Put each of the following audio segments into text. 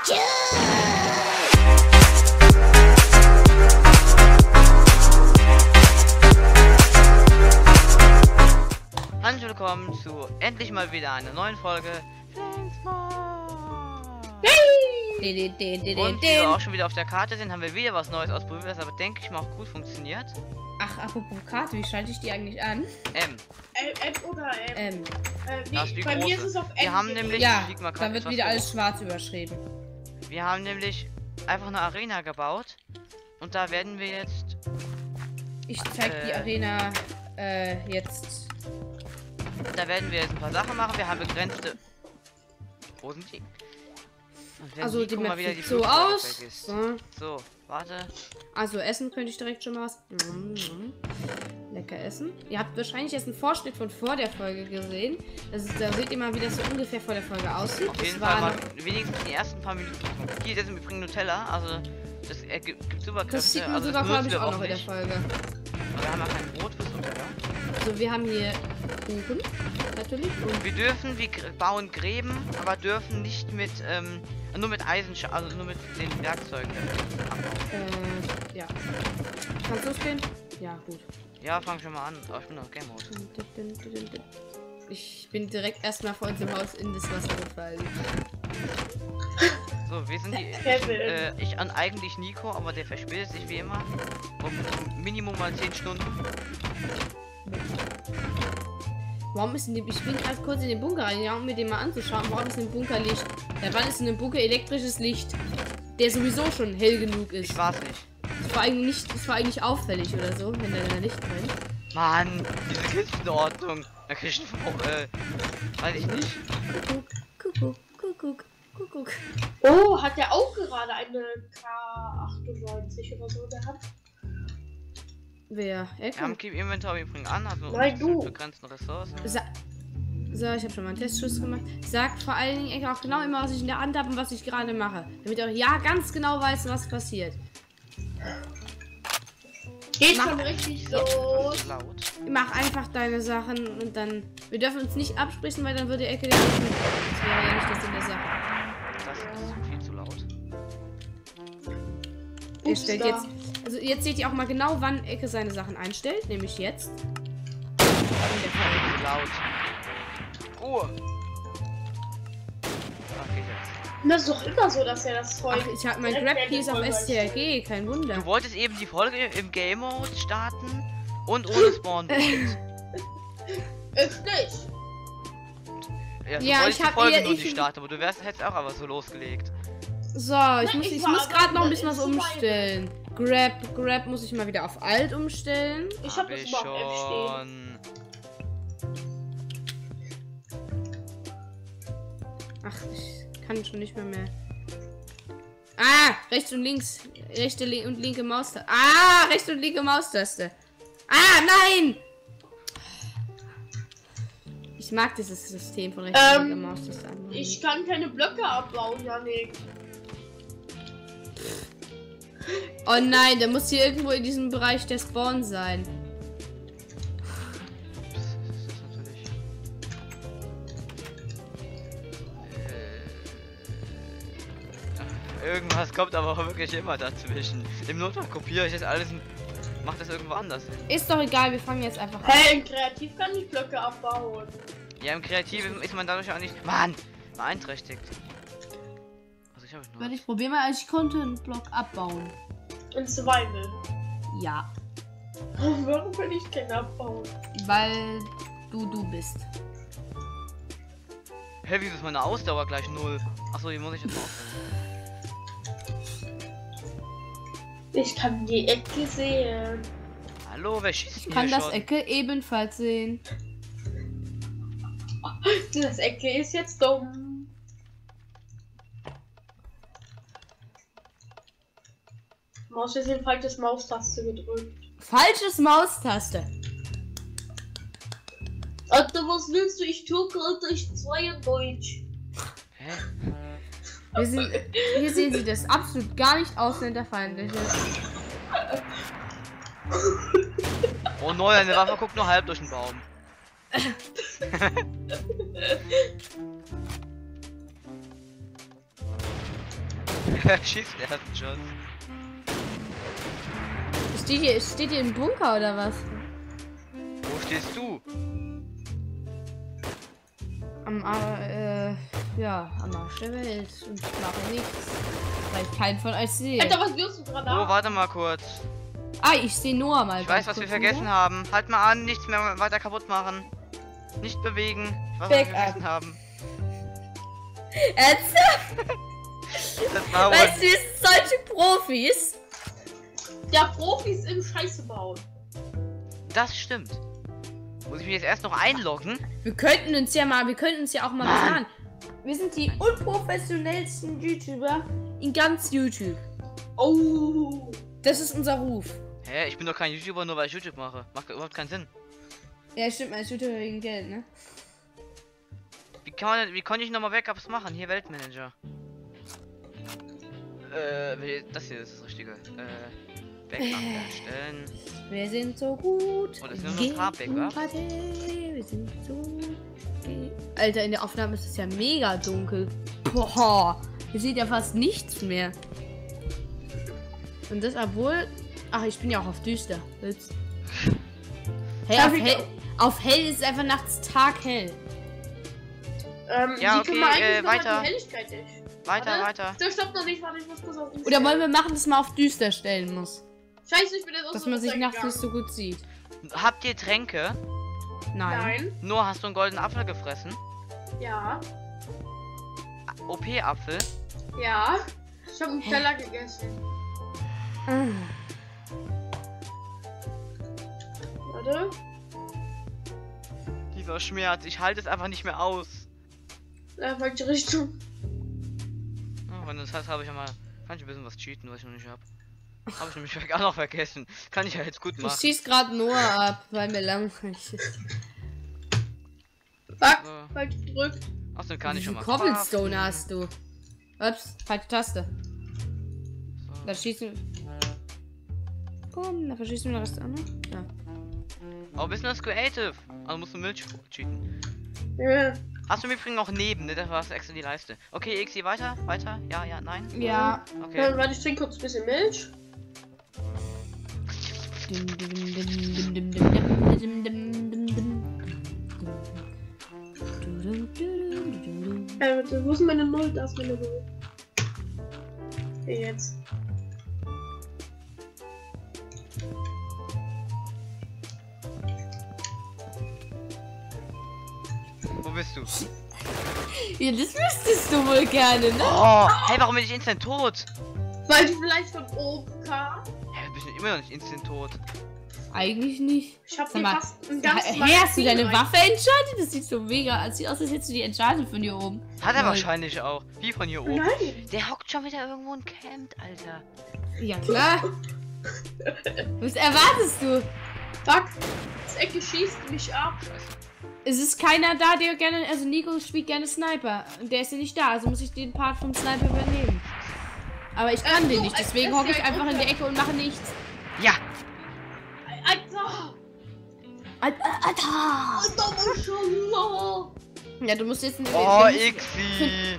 Hallo und willkommen zu endlich mal wieder einer neuen Folge Und wie wir auch schon wieder auf der Karte sind, haben wir wieder was Neues ausprobiert, das aber denke ich mal auch gut funktioniert. Ach, apropos Karte, wie schalte ich die eigentlich an? M. M oder M? Das wie bei große. mir ist es auf M. Wir haben nämlich, Ja, mal da wird wieder alles schwarz überschrieben. Wir haben nämlich einfach eine Arena gebaut und da werden wir jetzt... Ich zeig die Arena jetzt. Da werden wir jetzt ein paar Sachen machen. Wir haben begrenzte... Wo sind die? Also die Map sieht so aus. So, warte. Also essen könnte ich direkt schon mal was. Lecker essen. Ihr habt wahrscheinlich jetzt einen Vorschnitt von vor der Folge gesehen. Da seht ihr mal, wie das so ungefähr vor der Folge aussieht. Auf jeden Fall mal wenigstens die ersten paar Minuten. Hier ist jetzt im Übrigen Nutella, also das gibt super Kräfte. Das sieht man also sogar, glaube ich, auch noch in der nicht. Folge. Aber wir haben ja kein Brot fürs Nutella. Also wir haben hier Kuchen, natürlich. Und Wir dürfen, wir bauen Gräben, aber dürfen nicht mit, nur mit Eisen, also nur mit den Werkzeugen. ja. Kannst du losgehen? Ja, gut. Ja, fang schon mal an. Oh, ich bin noch Game Mode. Ich bin direkt erstmal vor uns im Haus in das Wasser gefallen. So, wir sind die. Ich an eigentlich Nico, aber der verspätet sich wie immer. Um Minimum mal 10 Stunden. Warum ist in dem, ich bin gerade kurz in den Bunker rein, um mir den mal anzuschauen. Warum ist in dem Bunker Licht? Ja, wann ist in dem Bunker elektrisches Licht? Der sowieso schon hell genug ist. Ich war's nicht. Das war eigentlich auffällig oder so, wenn da Licht brennt. Mann, diese Kiste in Ordnung. Da krieg ich weiß ich nicht. Kuckuck. Oh, hat der auch gerade eine K98 oder so gehabt? Wer? Wir haben Keep Inventory bringen an, also Nein, du. mit begrenzten Ressourcen. So, ich habe schon mal einen Testschuss gemacht. Sag vor allen Dingen auch genau immer, was ich in der Hand habe und was ich gerade mache. Damit ihr auch ja ganz genau weiß, was passiert. Geht schon richtig so. Das ist laut. Mach einfach deine Sachen und dann... Wir dürfen uns nicht absprechen, weil dann würde die Ecke... Das wäre ja nicht das in der Sache. Das ist viel zu laut. Er stellt jetzt... Also jetzt seht ihr auch mal genau, wann Ecke seine Sachen einstellt. Nämlich jetzt. In der Folge. Laut. Ruhe. Okay, jetzt. Das ist doch immer so, dass er das Zeug... Ach, ich habe mein Grab Key ist auf STRG, kein Wunder. Du wolltest eben die Folge im Game Mode starten und ohne Spawn. Ist nicht. Ja, du Ja, wolltest ich hab die Folge eher- nur nicht ich- starten, aber du hättest auch einfach so losgelegt. So, ich ich muss war gerade noch ein aber bisschen was in umstellen. Grab muss ich mal wieder auf Alt umstellen. Ich hab das ich immer auf F stehen. schon. Ach, ich kann schon nicht mehr. Ah, rechts und links. Rechte und linke Maustaste. Ah, rechte und linke Maustaste. Ah, nein! Ich mag dieses System von rechts und linke Maustaste. Ich kann keine Blöcke abbauen, Janik. Oh nein, der muss hier irgendwo in diesem Bereich der Spawn sein. Das ist natürlich. Irgendwas kommt aber auch wirklich immer dazwischen. Im Notfall kopiere ich das alles und mach das irgendwo anders hin. Ist doch egal, wir fangen jetzt einfach an. Hey, im Kreativ kann ich Blöcke abbauen. Ja, im Kreativen ist man dadurch auch nicht. Mann! Beeinträchtigt. Also ich habe nur. Ich probiere mal, ich konnte einen Block abbauen. In Survival. Ja, Warum kann ich keinen abbauen? weil du bist. Hä, wieso ist meine Ausdauer gleich 0? Achso, hier muss ich jetzt mal aufhören. Ich kann die Ecke sehen. Hallo, wer schießt Ich denn kann hier das schon? Ecke ebenfalls sehen. Das Ecke ist jetzt dumm. Maus ist den falsches Maustaste gedrückt. Falsches Maustaste. Alter, was willst du? Ich tue gerade ich 2 in Deutsch. Hä? Hier sehen Sie das absolut gar nicht ausländerfeindliche. Oh nein, eine Waffe guckt nur halb durch den Baum. Schießt der ersten Schuss. Steht ihr im Bunker oder was? Wo stehst du? Am Arsch der Welt. Und ich mache nichts. Weil ich keinen von euch sehe. Alter, was wirst du gerade? Oh, warte mal kurz. Ah, ich sehe Noah mal. Ich weiß, was wir vergessen haben. Halt mal an, nichts mehr weiter kaputt machen. Nicht bewegen. Was wir vergessen haben. Ernsthaft? Das war wohl. Weißt du, wir sind solche Profis. Ja, Profis im Scheiße bauen. Das stimmt. Muss ich mich jetzt erst noch einloggen? Wir könnten uns ja auch mal planen. Wir sind die unprofessionellsten YouTuber in ganz YouTube. Oh. Das ist unser Ruf. Hä? Ich bin doch kein YouTuber, nur weil ich YouTube mache. Macht überhaupt keinen Sinn. Ja, stimmt, man ist YouTuber wegen Geld, ne? Wie konnte ich nochmal Backups machen? Hier Weltmanager. Das hier ist das Richtige. Backup erstellen. Wir sind so gut. Oh, das sind nur noch ein paar Backups. Wir sind so gut. Alter, in der Aufnahme ist es ja mega dunkel. Boah, hier sieht ja fast nichts mehr. Und das obwohl... Ach, ich bin ja auch auf düster. Ups. Hey, auf hell ist einfach nachts taghell. Ja, okay, weiter. Die Helligkeit nicht. Weiter. Der stoppt noch nicht, warte, ich muss kurz auf Oder wollen wir machen, dass man auf düster stellen muss? Scheiße, ich bin jetzt aus Dass man sich nachts nicht so gut sieht. Habt ihr Tränke? Nein. Nur hast du einen goldenen Apfel gefressen? Ja. OP-Apfel? Ja. Ich habe einen Teller gegessen. Warte. Dieser Schmerz, ich halte es einfach nicht mehr aus. Falsche Richtung. Oh, wenn das heißt, habe ich ja mal. Kann ich ein bisschen was cheaten, was ich noch nicht habe. Habe ich nämlich auch noch vergessen. Kann ich ja jetzt gut Ich machen. schieß gerade Noah ab, weil mir langweilig ist. Fuck, So. falsch gedrückt. Außerdem kann ich schon mal. Cobblestone craften. hast du. Ups, falsche Taste. So. Da schießen. Komm, da verschießen wir den Rest an. Ja. Oh, bist du das Creative? Also musst du Milch cheaten. Ja. Hast du im Übrigen auch neben, ne? Das war extra die Leiste. Okay, XI weiter? Ja, nein? Ja. Okay. Dann warte, ich trinke kurz ein bisschen Milch. Wo ist meine Null? Da ist meine Null. Okay, jetzt. Wo bist du? Ja, das wüsstest du wohl gerne, ne? Oh, hey, warum bin ich instant tot? Weil du vielleicht von oben kam. Hä, bin ich immer noch nicht instant tot. Eigentlich nicht. Ich hab Sag dir mal, fast ein ganzes Hey, hast du deine Magazin Waffe entschaltet? Das sieht so mega. Das sieht aus, als hättest du die entschaltet von hier oben. Hat er Lol. wahrscheinlich auch. Wie von hier oben. Nein. Der hockt schon wieder irgendwo und campt, Alter. Ja, klar. Was erwartest du? Fuck. Das Ecke schießt mich ab. Scheiße. Es ist keiner da, der gerne. Also, Nico spielt gerne Sniper. Und der ist ja nicht da. Also muss ich den Part vom Sniper übernehmen. Aber ich kann den nicht. Deswegen hocke ich einfach in der Ecke und mache nichts. Ja! Alter. Alter! Alter, Maschallah. Ja, du musst jetzt ein. Oh, Ixi!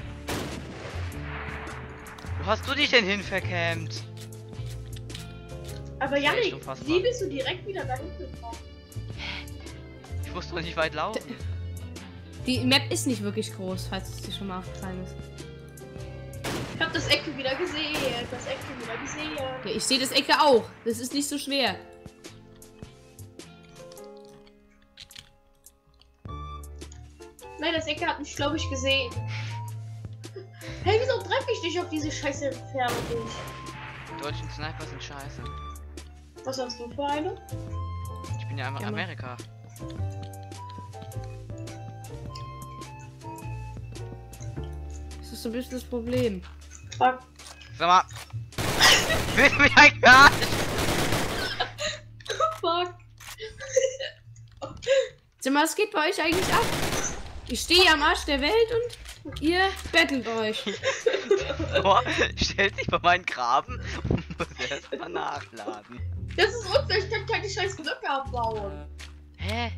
Wo hast du dich denn hin vercampt? Aber Das ist echt Janik, unfassbar. wie bist du direkt wieder dahin gekommen? Ich muss doch nicht weit laufen. Die Map ist nicht wirklich groß, falls es dir schon mal aufgefallen ist. Ich hab das Ecke wieder gesehen. Das Ecke wieder gesehen. Ja, ich sehe das Ecke auch. Das ist nicht so schwer. Nein, das Ecke hat mich, glaube ich, gesehen. Hey, wieso treffe ich dich auf diese scheiße Entfernung nicht? Die deutschen Sniper sind scheiße. Was hast du für eine? Ich bin ja einmal Ja, Mann. Amerika. Das ist so ein bisschen das Problem. Fuck. Sag mal. Willst du mich eigentlich verarschen? Fuck. Sag mal, was geht bei euch eigentlich ab? Ich stehe am Arsch der Welt und ihr bettelt euch. Boah, stellt sich bei meinen Graben und muss erstmal nachladen. Das ist unfair, ich kann keine scheiß Blöcke abbauen. Hä?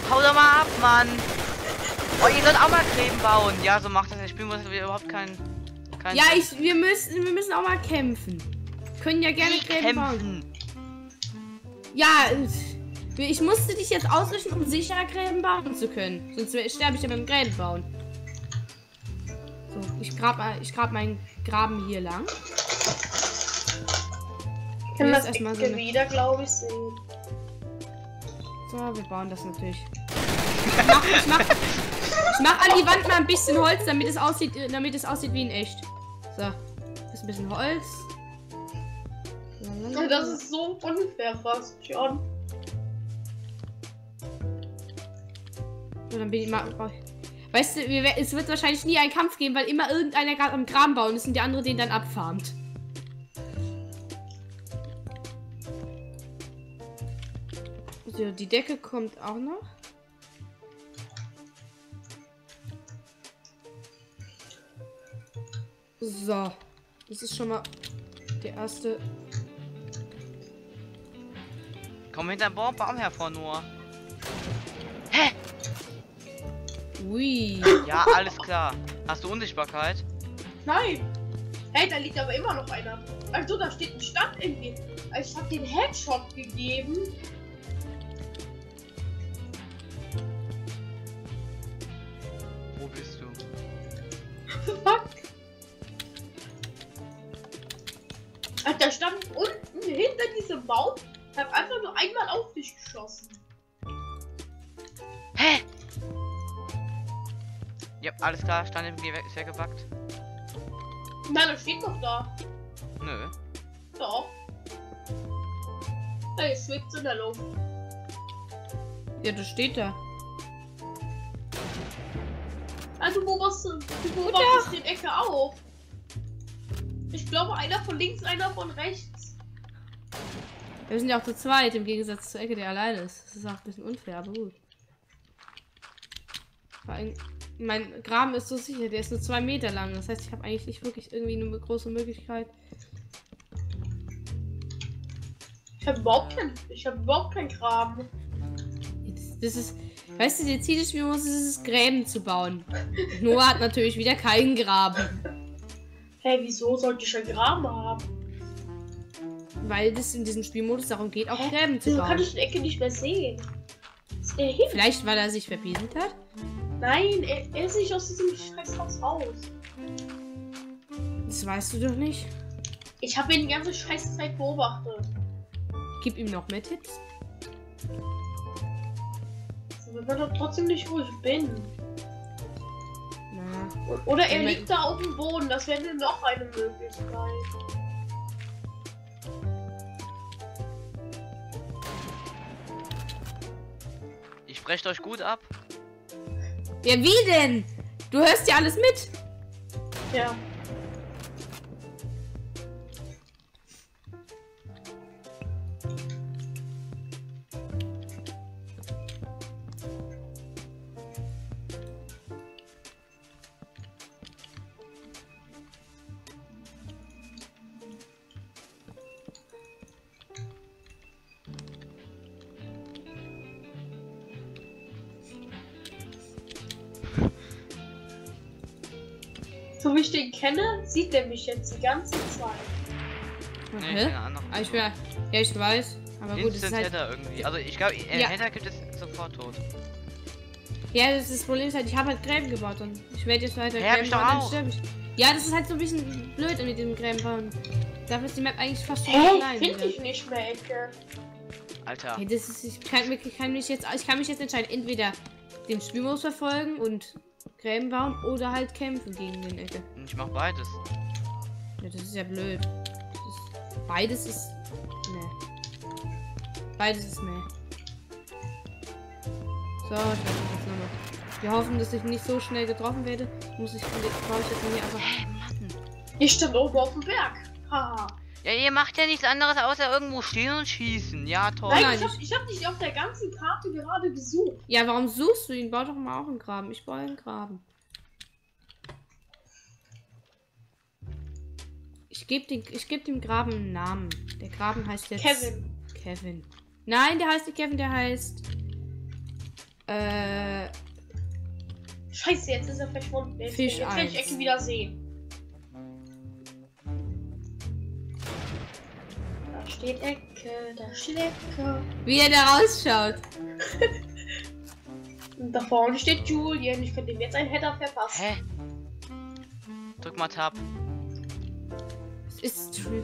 Hau doch mal ab, Mann. Oh, ihr sollt auch mal Gräben bauen. Ja, so macht das. Das Spiel muss überhaupt kein Ja, wir müssen auch mal kämpfen. Können ja gerne Gräben bauen. kämpfen. Ja, ich musste dich jetzt ausrichten, um sicherer Gräben bauen zu können. Sonst sterbe ich ja beim Gräben bauen. So, ich grab meinen Graben hier lang. Ich kann Hier das ist erstmal Ecke so eine- wieder, glaube ich, sehen. So, wir bauen das natürlich. Ich mach an die Wand mal ein bisschen Holz, damit es aussieht wie in echt. So, das ist ein bisschen Holz. Das ist so unfair fast schon. So, dann bin ich mal. Weißt du, es wird wahrscheinlich nie einen Kampf geben, weil immer irgendeiner gerade am Graben bauen ist und der andere den dann abfarmt. So, die Decke kommt auch noch. So, das ist schon mal der erste. Komm hinter dem Baum hervor, nur. Ui. Ja, alles klar. Hast du Unsichtbarkeit? Nein! Hey, da liegt aber immer noch einer. Also, da steht ein Stand irgendwie. Ich habe den Headshot gegeben. Wo bist du? Fuck! Da stand unten hinter diesem Baum. Ich habe einfach nur einmal auf dich geschossen. Hä? Ja, alles klar. Stand im Geh ist weggebackt. Nein, das steht doch da. Nö. Doch. Hey, es schwebt in der Luft. Ja, das steht da. Also, wo warst du? Wo warst du die Ecke auf? Ich glaube, einer von links, einer von rechts. Wir sind ja auch zu zweit, im Gegensatz zur Ecke, der alleine ist. Das ist auch ein bisschen unfair, aber gut. Vor allem, mein Graben ist so sicher, der ist nur 2 Meter lang. Das heißt, ich habe eigentlich nicht wirklich irgendwie eine große Möglichkeit. Ich habe überhaupt keinen Graben. Das ist, weißt du, der Ziel des Spiels ist es, Gräben zu bauen. Noah hat natürlich wieder keinen Graben. Hey, wieso sollte ich einen Graben haben? Weil es in diesem Spielmodus darum geht, auch Gräben zu Wieso kann bauen. ich die Ecke nicht mehr sehen? Ist er hin? Vielleicht, weil er sich verpieselt hat. Nein, er ist nicht aus diesem Scheißhaus raus. Das weißt du doch nicht. Ich habe ihn die ganze Scheißzeit beobachtet. Gib ihm noch mehr Tipps. So, wenn man doch trotzdem nicht, wo ich bin. Na, Oder er Ja, liegt da auf dem Boden. Das wäre noch eine Möglichkeit. Ich spreche euch gut ab. ja, wie denn? Du hörst ja alles mit. Ja. So wie ich den kenne, sieht er mich jetzt die ganze Zeit. Nee, Hä? keine Ahnung. Ah, ja, ich weiß. Aber gut, es ist Instant halt. Header irgendwie. Also ich glaube, Ja. Header gibt es sofort tot. Ja, das Problem ist halt, ich habe halt Gräben gebaut und ich werde jetzt weiter Ja, hab Gräben ich doch bauen, dann auch. sterbe ich. Ja, das ist halt so ein bisschen blöd mit dem Gräben bauen. Dafür ist die Map eigentlich fast schon Hä? klein. Finde wieder. ich nicht mehr Ecke. Alter. Hey, das ist, ich kann mich jetzt entscheiden, entweder den Spielmodus verfolgen und Gräben bauen oder halt kämpfen gegen den Ecke. Ich mach beides. Ja, das ist ja blöd. Beides ist. Ne. Beides ist ne. So, ich weiß jetzt nochmal. Wir hoffen, dass ich nicht so schnell getroffen werde. Brauche ich jetzt hier einfach. Mann. Ich stand oben auf dem Berg. Haha. Ja, ihr macht ja nichts anderes außer irgendwo stehen und schießen. Ja, toll. Nein, Nein, ich hab dich auf der ganzen Karte gerade gesucht. Ja, warum suchst du ihn? Bau doch mal auch einen Graben. Ich baue einen Graben. Ich geb dem Graben einen Namen. Der Graben heißt jetzt Kevin. Kevin. Nein, der heißt nicht Kevin, der heißt Scheiße, jetzt ist er verschwunden. Jetzt Fisch werde ich 1. Ecke wieder sehen. Da steht Ecke, da steht Ecke. Wie er da rausschaut. Und da vorne steht Julian. Ich könnte ihm jetzt einen Header verpassen. Hä? Drück mal Tab. Es ist true.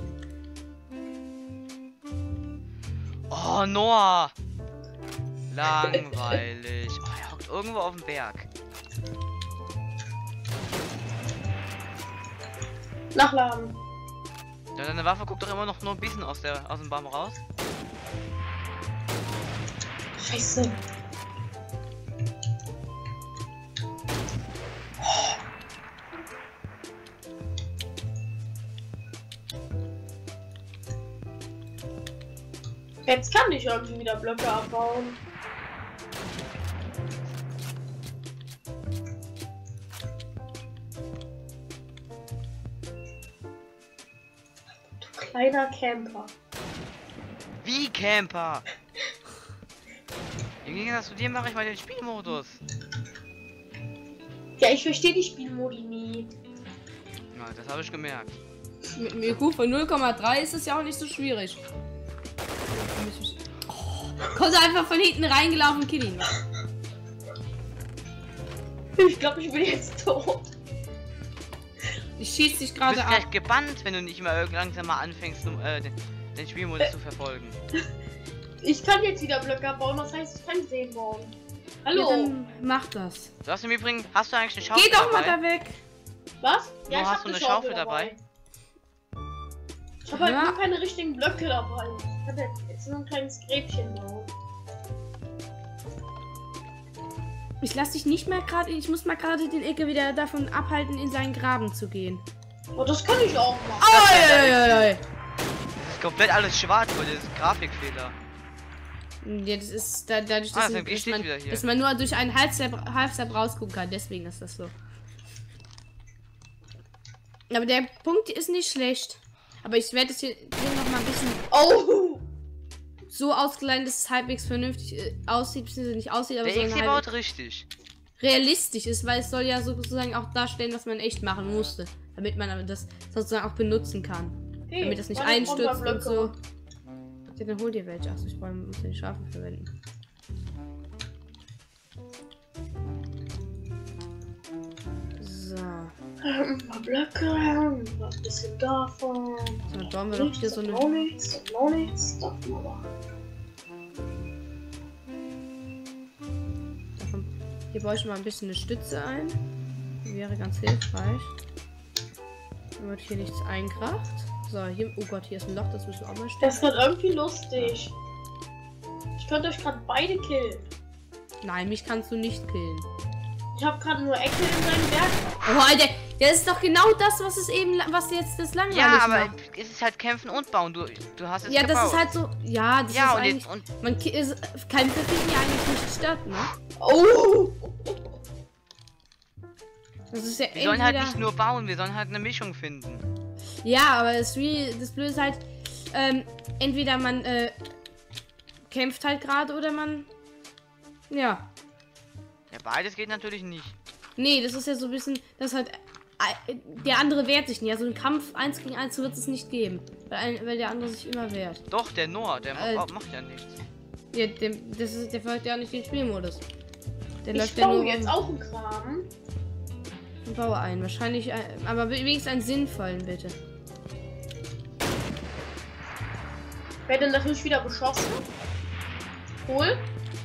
Oh, Noah! Langweilig. Oh, er hockt irgendwo auf dem Berg. Nachladen. Ja, deine Waffe guckt doch immer noch nur ein bisschen aus dem Baum raus. Scheiße. Jetzt kann ich irgendwie wieder Blöcke abbauen. Du kleiner Camper. Wie Camper? Im Gegensatz zu dir mache ich mal den Spielmodus. Ja, ich verstehe die Spielmodi nie. Ja, das habe ich gemerkt. Mit einem IQ von 0,3 ist es ja auch nicht so schwierig. Oh, kommt einfach von hinten reingelaufen, kill ihn. Ich glaube, ich bin jetzt tot. Ich schieß dich Du gerade bist ab. gleich gebannt, wenn du nicht mal langsam mal anfängst, den Spielmodus zu verfolgen. Ich kann jetzt wieder Blöcke abbauen, das heißt, ich kann sehen bauen. Hallo? Ja, dann mach das. Du hast im Übrigen, hast du eigentlich eine Schaufel Geh doch mal dabei? da weg. Was? Wo hast hab du eine Schaufel dabei? Ich habe halt Ja. nur keine richtigen Blöcke dabei. Ich kann jetzt nur ein kleines Gräbchen bauen. Ich lass dich nicht mehr gerade. Ich muss mal gerade den Ecke wieder davon abhalten, in seinen Graben zu gehen. Oh, das kann ich auch machen. Oi. Das ist komplett alles schwarz, weil das ist Grafikfehler. Ja, das ist dadurch, Ah, dass, das steht wieder hier. dass man nur durch einen Halbstep rausgucken kann. Deswegen ist das so. Aber der Punkt ist nicht schlecht. Aber ich werde es hier noch mal ein bisschen Oh! so ausgleichen, dass es halbwegs vernünftig aussieht, beziehungsweise nicht aussieht, aber Der so X hier halbwegs baut richtig. realistisch ist, weil es soll ja sozusagen auch darstellen, was man echt machen musste, damit man aber das sozusagen auch benutzen kann. Hey, Damit das nicht meine einstürzt und Blöcke. so. Ja, dann hol dir welche. Achso, ich muss den Schafen verwenden. So. Ein paar Blöcke, ein bisschen davon. So, dann bauen wir doch hier so eine. Noch nichts, noch nichts. Davon aber. Hier baue ich mal ein bisschen eine Stütze ein. Die wäre ganz hilfreich. Damit hier nichts einkracht. So, hier. Oh Gott, hier ist ein Loch, das müssen wir auch mal stellen. Das wird irgendwie lustig. Ich könnte euch gerade beide killen. Nein, mich kannst du nicht killen. Ich habe gerade nur Ecke in seinem Berg. Oh, Alter, das ist doch genau das, was es eben, was jetzt das langweilig Ja, aber macht. es ist halt kämpfen und bauen. Du hast es Ja, gebaut. das ist halt so. Ja, das Ja, ist und, eigentlich. jetzt, und Man Kämpfe finden ja eigentlich nicht statt, ne? Oh! wir Das ist ja sollen halt entweder- nicht nur bauen, wir sollen halt eine Mischung finden. Ja, aber das Blöde ist halt, entweder man kämpft halt gerade oder man. Ja. Ja, beides geht natürlich nicht. Nee, das ist ja so ein bisschen. Das halt. Der andere wehrt sich nicht. Also einen Kampf 1 gegen 1 wird es nicht geben. Weil der andere sich immer wehrt. Doch, der Noah, der Äh, macht ja nichts. Ja, der folgt ja auch nicht den Spielmodus. Der Ich läuft ja baue nur jetzt auch einen Kram. und baue ein. Wahrscheinlich, aber wenigstens einen sinnvollen, bitte. Werde natürlich wieder beschossen. Cool.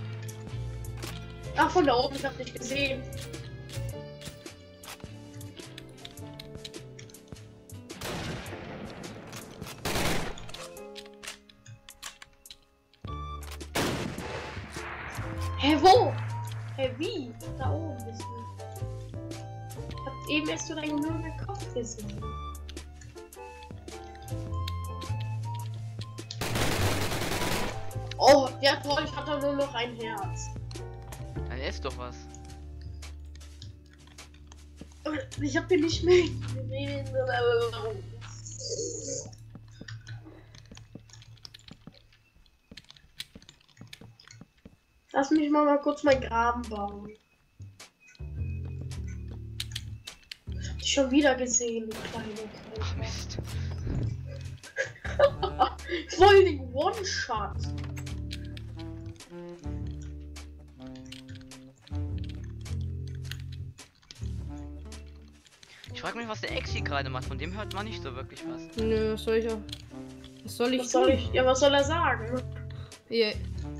Ach, von da oben, ich hab nicht gesehen. Hä, wo? Hä, wie? Da oben bist du. Ich hab eben erst so deinen nur Kopf gesehen. Oh, ja toll, ich hatte nur noch ein Herz. Dann isst doch was. Ich hab hier nicht mehr. Lass mich mal kurz meinen Graben bauen. Hab dich schon wieder gesehen, du kleine Ach Kerl. Mist. Voll den One-Shot. Ich frage mich, was der Exi gerade macht. Von dem hört man nicht so wirklich was. Nö, was soll ich auch? Was soll ich Was soll ich? Ja, was soll er sagen? Hier.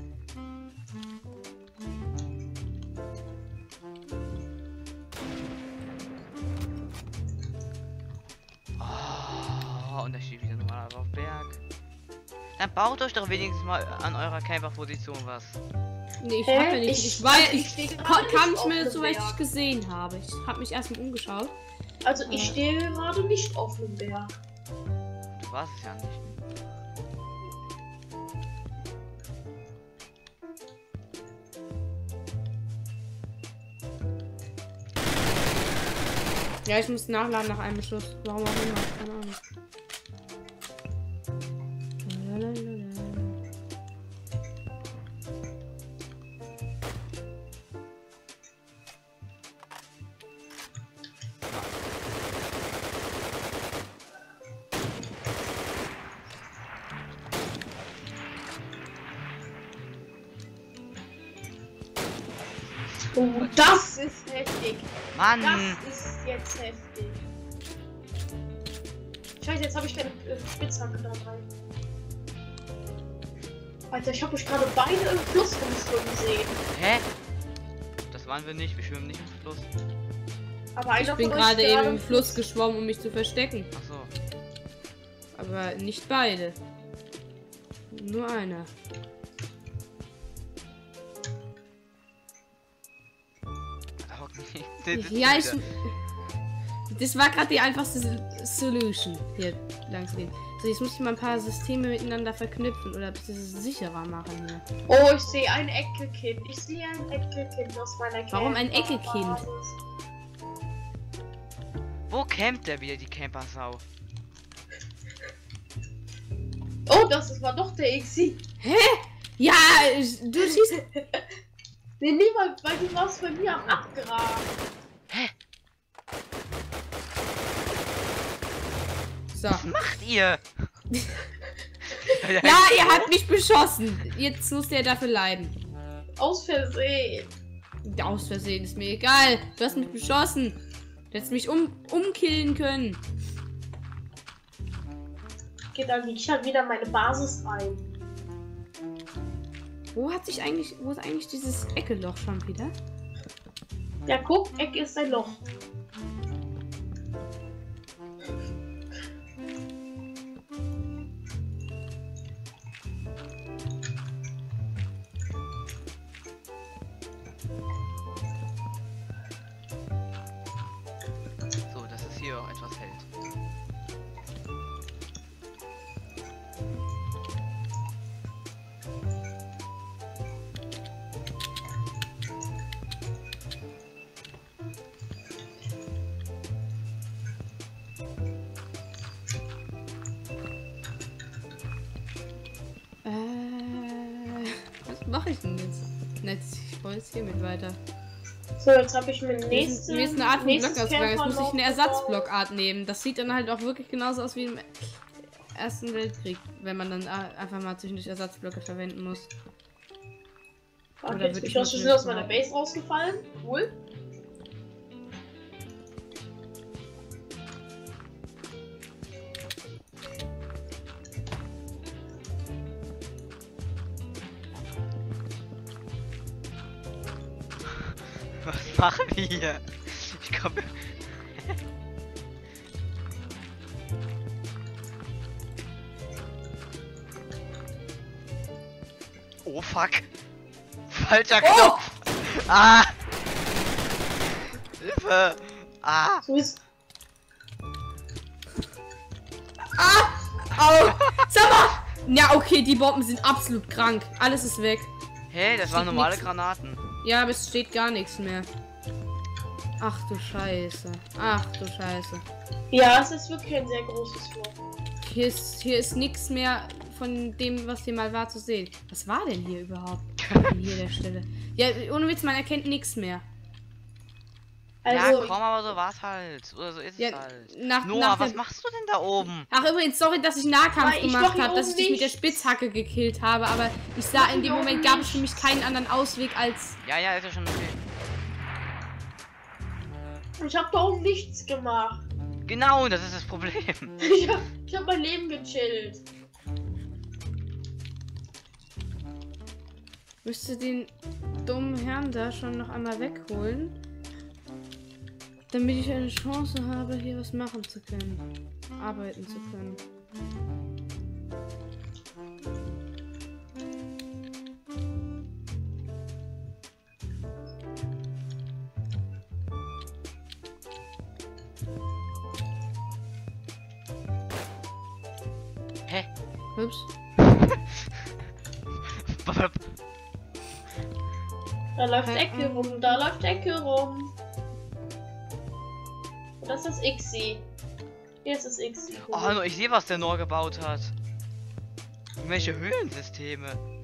Oh, und da steht wieder normal auf dem Berg. Dann baut euch doch wenigstens mal an eurer Camper-Position was. Nee, ich Hä? hab ja nicht. Ich war ja, ich steh gerade kam nicht nicht mehr auf so, dem weil ich Berg. dich gesehen habe. Ich habe mich erstmal umgeschaut. Also ich stehe gerade nicht auf dem Berg. Du warst es ja nicht. Ja, ich muss nachladen nach einem Schuss. Warum auch immer. Keine Ahnung. Oh, das ist heftig. Mann! Das ist jetzt heftig. Scheiße, jetzt habe ich keine Spitzhacke dabei. Alter, ich habe euch gerade beide im Fluss rumschwimmen sehen. Hä? Das waren wir nicht. Wir schwimmen nicht im Fluss. Aber einer Ich bin von euch gerade eben im Fluss geschwommen, um mich zu verstecken. Ach so. Aber nicht beide. Nur einer. Ja, ich. Das war gerade die einfachste Solution hier lang zu gehen. So, jetzt muss ich mal ein paar Systeme miteinander verknüpfen oder es sicherer machen hier. Oh, ich sehe ein Eckelkind. Ich sehe ein Eckelkind aus meiner Warum ein Camperbasis. Eckelkind? Wo campt der wieder, die Camper-Sau? Oh, das war doch der Exi. Ja, du schießt. Nee, niemand, weil du warst bei mir am Abgraben. So. Was macht ihr? Ja, ihr habt mich beschossen. Jetzt muss der dafür leiden. Aus Versehen. Aus Versehen ist mir egal. Du hast mich beschossen. Du hättest mich umkillen können. Okay, dann lieg ich halt wieder meine Basis ein. Wo ist eigentlich dieses Eckeloch schon wieder? Ja, guck, Ecke ist ein Loch. So, dass es hier auch etwas hält. Was mache ich denn jetzt? Netz, ich wollte jetzt hiermit weiter. So, jetzt habe ich mir nächste. Mir ist eine Art von nächstes Block ausgegangen. Jetzt muss ich eine Camper Ersatzblockart nehmen. Das sieht dann halt auch wirklich genauso aus wie im Ersten Weltkrieg, wenn man dann einfach mal zwischendurch Ersatzblöcke verwenden muss. Okay, Oder jetzt würd bin ich ich aus mit Versehen aus mir meiner machen. Base rausgefallen. Cool. Was machen wir hier? Ich komme. Oh fuck. Falscher Knopf. Ah. Hilfe. Ah. So ist. Au! Sag mal! Ja, okay, die Bomben sind absolut krank. Alles ist weg. Hey, das waren Steht normale nix. Granaten. Ja, aber es steht gar nichts mehr. Ach du Scheiße. Ach du Scheiße. Ja, es ist wirklich ein sehr großes Loch. Hier ist nichts mehr von dem, was hier mal war, zu sehen. Was war denn hier überhaupt? Hier der Stelle. Ja, ohne Witz, man erkennt nichts mehr. Also, ja, komm, aber so war's halt. Oder so ist es Ja, halt. nach Noah, der- was machst du denn da oben? Ach, übrigens, sorry, dass ich Nahkampf Weil ich gemacht mach hier habe, dass ich oben dich mit der nichts. Spitzhacke gekillt habe, aber ich sah in dem hier Moment oben gab es für mich nichts. keinen anderen Ausweg als. Ja, ist ja schon okay. ich habe da oben nichts gemacht. Genau, das ist das Problem. Ich hab mein Leben gechillt. Müsste den dummen Herrn da schon noch einmal wegholen, damit ich eine Chance habe, hier was machen zu können. Arbeiten zu können. Hä? Ups. Da läuft Ecke rum, da läuft Ecke rum. Und das ist Xi. Hier ist das Xi. Oh, ich sehe, was der Noah gebaut hat. Welche Höhlensysteme.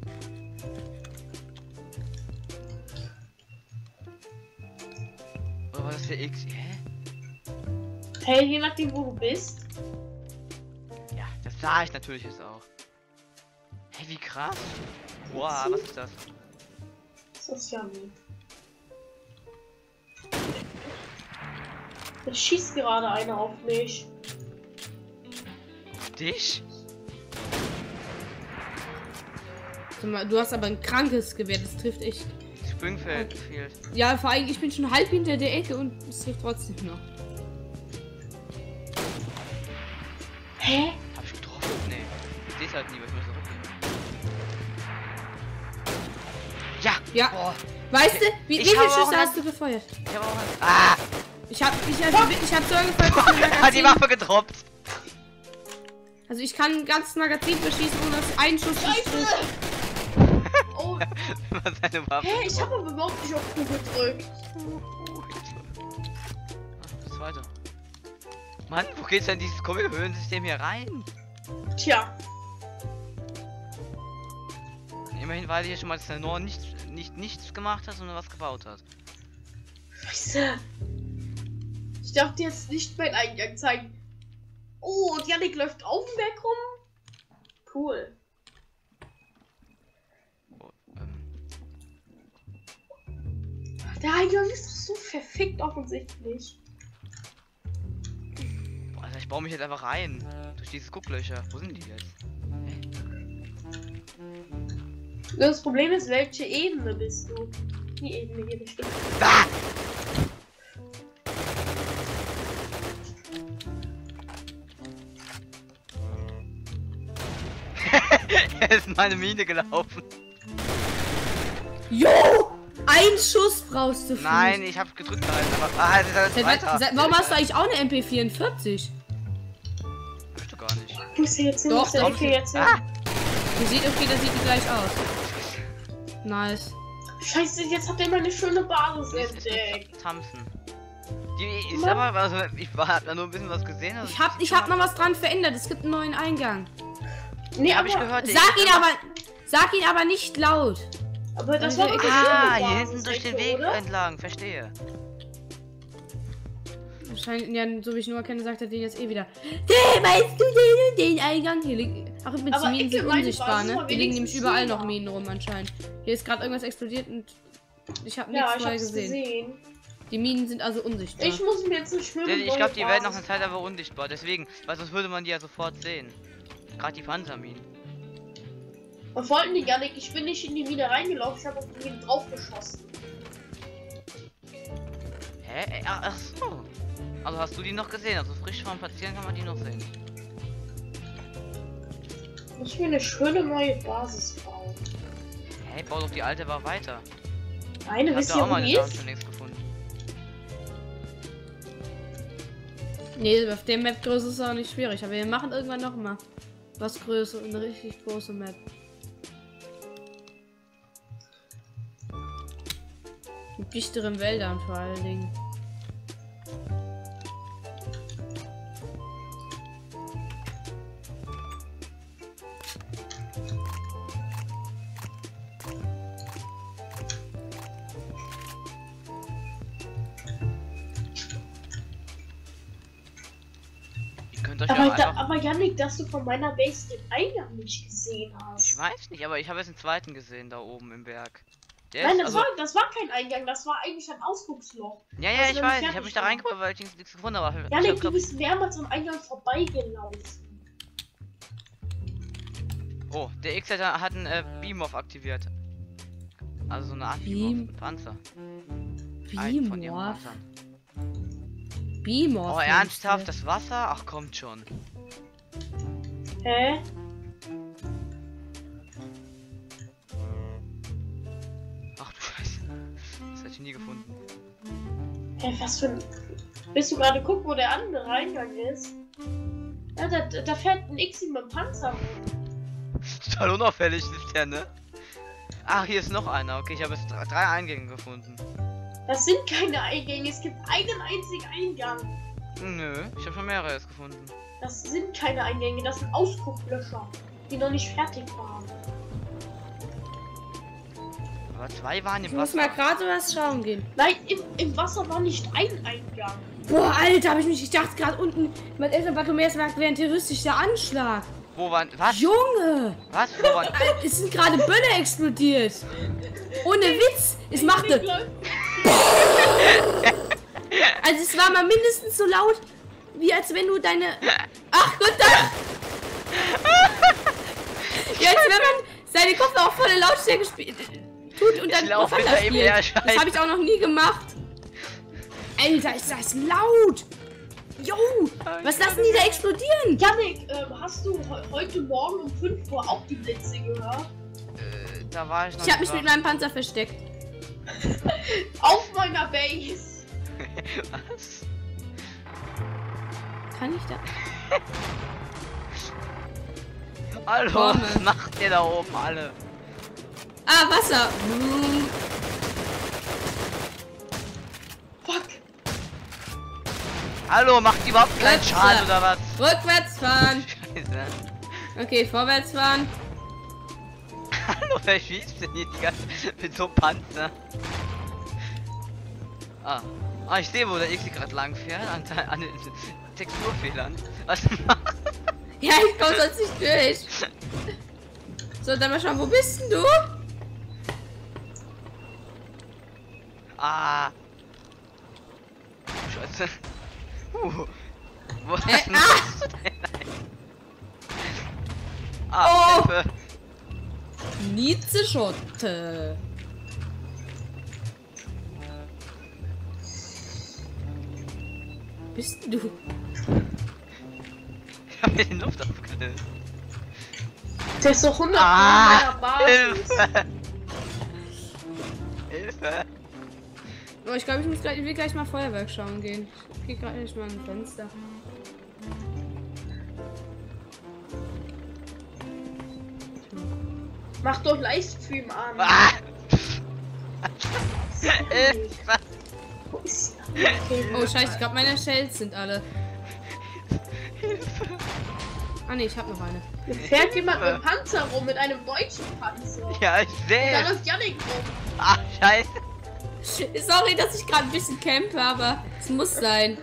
Oder war das für X? Hä? Hey, je nachdem wo du bist. Ja, das sah ich natürlich jetzt auch. Hey, wie krass. Wow, was ist das? Das ist ja lieb. Da schießt gerade einer auf mich. Auf dich? Sag mal, du hast aber ein krankes Gewehr, das trifft echt. Springfield fehlt. Ja, vor allem, ich bin schon halb hinter der Ecke und es trifft trotzdem noch. Hä? Hab ich getroffen? Nee. Ich seh's halt nie, weil ich muss zurückgehen. Ja! Ja. Boah. Weißt du, wie Ich viele habe auch Schüsse einen- hast du gefeuert? Ich hab auch ein... Ah! Ich hab so gefeuert, dass mein Er hat die Magazin, Waffe getroppt. also ich kann ein ganzes Magazin verschießen, ohne dass ein Schuss nicht trifft. Scheiße! Oh, Was seine Waffe. hä? Ich habe aber überhaupt nicht auf Q gedrückt. Das weiter. Mann, wo geht's denn dieses komische Höhlensystem hier rein? Tja. Immerhin weiß ich ja schon mal, dass der Noah nichts gemacht hat, sondern was gebaut hat. Scheiße. Ich darf dir jetzt nicht meinen Eingang zeigen. Oh, und Yannick läuft auf dem Berg rum. Cool. Oh, Der Eingang ist doch so verfickt offensichtlich. boah, Alter, ich baue mich jetzt einfach rein. Durch diese Gucklöcher. Wo sind die jetzt? Das Problem ist, welche Ebene bist du? Die Ebene hier bestimmt. Ah! Er ist in meine Mine gelaufen. Jo! Ein Schuss brauchst du für Nein, mich. ich hab gedrückt gehalten, aber es ist alles weiter. Warum hast du eigentlich auch eine MP44? Hab du gar nicht. Wo ist der jetzt hin? Doch, Wo ist der doch. Ecke jetzt hin? Ah! Die sieht okay, das sieht die gleich aus. Nice. Scheiße, jetzt hat er meine schöne Basis Ist entdeckt. Thompson. Die ist Mann. aber, also hab da nur ein bisschen was gesehen. Also Ich hab noch was dran verändert. Es gibt einen neuen Eingang. Nee, hab ich aber, gehört. Sag ihn aber nicht laut. aber das war doch eine Ah, schöne hier Basis, hinten durch den Ecke, Weg oder? entlang, verstehe. Wahrscheinlich, ja, so wie ich nur kenne, sagt er den jetzt eh wieder. Hey, weißt du den und den Eingang? Hier liegt. Ach, übrigens, die Aber Minen Ecke, sind meine unsichtbar, Basis ne? war Hier liegen wenigstens nämlich überall hier. noch Minen rum anscheinend. Hier ist gerade irgendwas explodiert und ich habe Ja, nichts ich vorher hab's gesehen. gesehen. Die Minen sind also unsichtbar. Ich muss mir jetzt eine schöne Ich glaube, die neue werden noch Basis- eine Zeit aber undichtbar. Deswegen, weil sonst würde man die ja sofort sehen. Gerade die Panzerminen. Was wollten die gar nicht? Ich bin nicht in die Mine reingelaufen, ich habe auf die Mine draufgeschossen. Hä? Ach so. Also hast du die noch gesehen? Also frisch vom Platzieren kann man die noch sehen. Ich muss mir eine schöne neue Basis bauen. Hey, bau doch die alte war weiter. Eine, Ich wisst hab da ihr, auch wo meine die Sachen ist? schon längst gefunden. Nee, auf der Map-Größe ist es auch nicht schwierig, aber wir machen irgendwann noch mal was größer, eine richtig große Map. Mit dichteren Wäldern vor allen Dingen. könnt euch ja einfach... Aber Yannick, dass du von meiner Base den Eingang nicht gesehen Ich hast. weiß nicht, aber ich habe jetzt einen zweiten gesehen da oben im Berg. Der Nein, ist, das war kein Eingang, das war eigentlich ein Ausgucksloch. ja, was ich noch weiß, nicht ich habe mich da fertig war. reingekommen, weil ich nichts gefunden habe. Ich Yannick, hab du grad- bist mehrmals am Eingang vorbeigelaufen. Oh, der X hat einen Beam-Off aktiviert. Also so eine Art Beam- Beam-Off, Panzer. Einen von ihren Beamorph. Panzern. Beamorph. Oh, ernsthaft, das Wasser? Ach, kommt schon. Hä? Ach du Scheiße. Das hätte ich nie gefunden. Hä, was für ein... Willst du gerade gucken, wo der andere Eingang ist? Ja, da fährt ein X mit dem Panzer rum. Total unauffällig ist der, ne? Ach, hier ist noch einer. Okay, ich habe jetzt drei Eingänge gefunden. Das sind keine Eingänge, es gibt einen einzigen Eingang. Nö, ich habe schon mehrere jetzt gefunden. Das sind keine Eingänge, das sind Ausgucklöcher, die noch nicht fertig waren. Aber zwei waren Ich im muss Wasser. mal gerade was schauen gehen. Nein, im Wasser war nicht ein Eingang. Boah, Alter, ich dachte gerade unten, mein Eltern Bartholomäus sagt, wäre ein terroristischer Anschlag. Wo waren... Was? Junge! Was? Wo waren... Es sind gerade Böller explodiert. Ohne Witz. Es machte... Also es war mal mindestens so laut, wie als wenn du deine... Ach Gott, da... Ja, als wenn man seine Kopfhörer auf volle Lautstärke tut und dann lauf Fanta hinter ihm her, spielt. Das habe ich auch noch nie gemacht. Alter, ist das laut. Jo, was lassen die da explodieren? Yannick, hast du heute Morgen um 5 Uhr auch die Blitze gehört? Da war ich noch Ich habe mich nicht mit meinem Panzer versteckt. Auf meiner Base! wach. Was? Kann ich da? Hallo, Bombe. was macht ihr da oben alle? Ah, Wasser. Fuck! Hallo, macht die überhaupt keinen Ups, Schaden ja. oder was? Rückwärts fahren. Scheiße. Okay, vorwärts fahren. Hallo, wer schießt denn hier die ganze mit so einem Panzer? Ah, ich sehe, wo der X gerade lang fährt, an den Texturfehlern. Was macht? Ja, ich komme sonst nicht durch. So, dann mal schauen, wo bist denn du? Ah. Scheiße. Wo Hä? machst du denn? Oh. Hilfe. Nietzsche-Schotte. Bist denn du? Ich hab mir die Luft aufgelöst. Der ist doch 100 Ah, meiner Basis. Hilfe! Hilfe! Oh, ich glaube, ich will gleich mal Feuerwerk schauen gehen. Ich gehe gerade nicht mal ein Fenster. Mach doch Livestream an. Ah! Sorry. Hilfe! Wo ist der? Okay. Oh, scheiße, ich glaube, meine Shells sind alle. Ah, ne, ich habe noch eine. Hier fährt jemand mit dem Panzer rum, mit einem deutschen Panzer. Ja, ich Da sehe! läuft Yannick rum. Ah, scheiße! Sorry, dass ich gerade ein bisschen campe, aber es muss sein.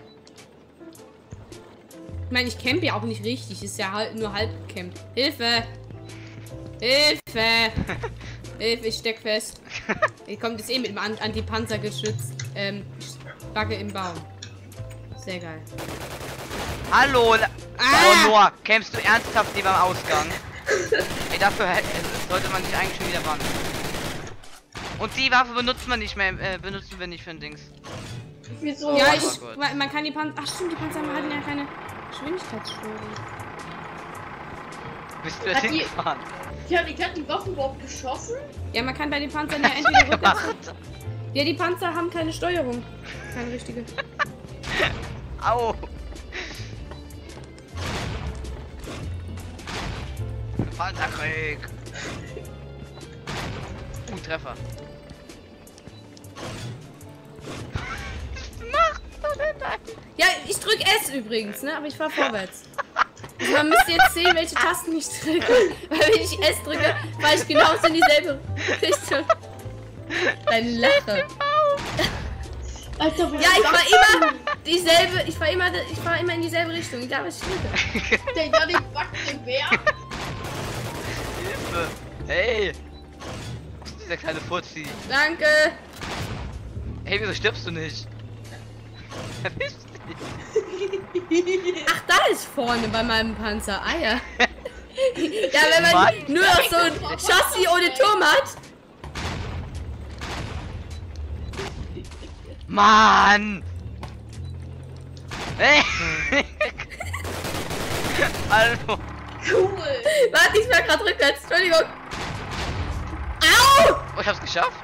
Ich meine, ich campe ja auch nicht richtig. Ist ja halt nur halb gecampt. Hilfe! Hilfe! Hilfe, ich steck fest. Ihr kommt jetzt eh mit dem Anti-Panzergeschütz. Backe im Baum. Sehr geil. Hallo! Ah! Oh, Noah, campst du ernsthaft lieber am Ausgang? Ey, dafür sollte man sich eigentlich schon wieder warnen. Und die Waffe benutzt man nicht mehr, benutzen wir nicht für ein Dings. Wieso? Ja, Oh Gott. man kann die Panzer. Ach stimmt, die Panzer hatten ja keine Geschwindigkeitsstörung. Bist du Hat jetzt die- hingefahren? Yannick hat die Waffe überhaupt geschossen? Ja, man kann bei den Panzern ja entweder rückwärts. Gemacht. Ja, die Panzer haben keine Steuerung. Keine richtige. Au! Panzerkrieg! Treffer. Was machst du denn da? Ja, ich drück S übrigens, ne? Aber ich fahr vorwärts. Also man müsste jetzt sehen, welche Tasten ich drücke. Weil wenn ich S drücke, fahr ich genauso in dieselbe Richtung. Deine Lache. Alter, wo Ja, ich war immer dieselbe, ich fahr immer in dieselbe Richtung, egal was ich drücke. Der Janik backt den Bär. Hilfe! Hey! Was ist dieser kleine Furzi? Danke. Hey, wieso stirbst du nicht? Verpiss dich! Ach, da ist vorne bei meinem Panzer. Ah ja. Ja, wenn man Mann. nur noch so ein Chassis ohne Turm hat. Mann! Hey! Also, Cool. Warte, ich war gerade rückwärts. Entschuldigung. Au! oh, ich hab's geschafft.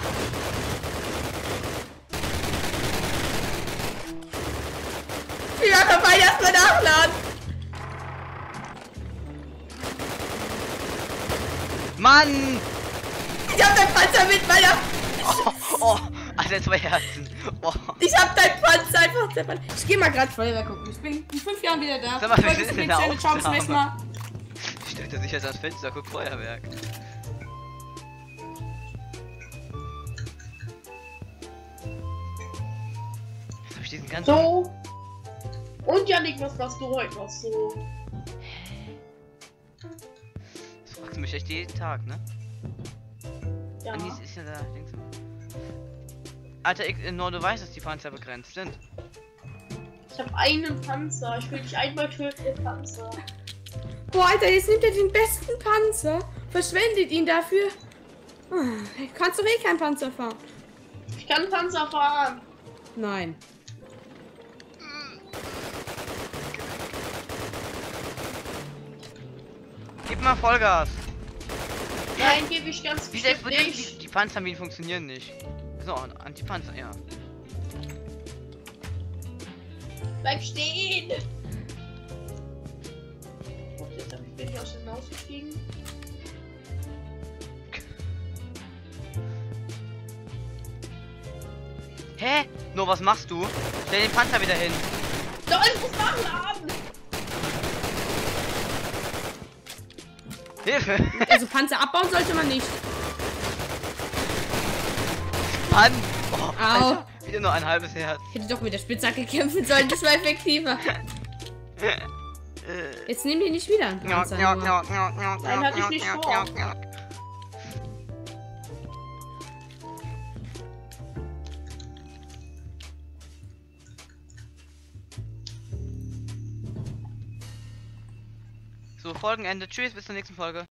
Ja, kann man erstmal nachladen. Mann! Ich hab dein Panzer mit meiner. Oh, Alter, 2 Herzen. Oh. Ich hab dein Panzer einfach zerfallen. Ich geh mal gerade Feuerwehr gucken. Ich bin in 5 Jahren wieder da. Sag mal, wir sind in der Ciao, bis zum nächsten Mal. Stellt er sich jetzt ans Fenster, guckt Feuerwerk. Jetzt hab ich diesen ganzen... So. Und Janik, was machst du heute noch so? Das fragst du mich echt jeden Tag, ne? Ja. Anis ist ja da, denkst du. Alter, nur du weißt, dass die Panzer begrenzt sind. Ich habe einen Panzer. Ich will dich einmal töten, den Panzer. Boah, Alter, jetzt nimmt er den besten Panzer. Verschwendet ihn dafür. Kannst du eh keinen Panzer fahren? Ich kann Panzer fahren. Nein. Gib mal Vollgas. Nein, gebe ich ganz Wieso bestimmt explodieren nicht. die Panzerminen funktionieren nicht. So, Antipanzer, ja. Bleib stehen. Oh, jetzt bin ich aus dem Haus gestiegen. Hä? Nur was machst du? Stell den Panzer wieder hin. Doch, ich muss nachladen. Hilfe! Also Panzer abbauen sollte man nicht. Mann! Oh, Au. Alter, wieder nur ein halbes Herz. Hätte doch mit der Spitzhacke kämpfen sollen, das war effektiver. Jetzt nimm den nicht wieder einen Panzer. Nein, hatte ich nicht vor. So, Folgenende. Tschüss, bis zur nächsten Folge.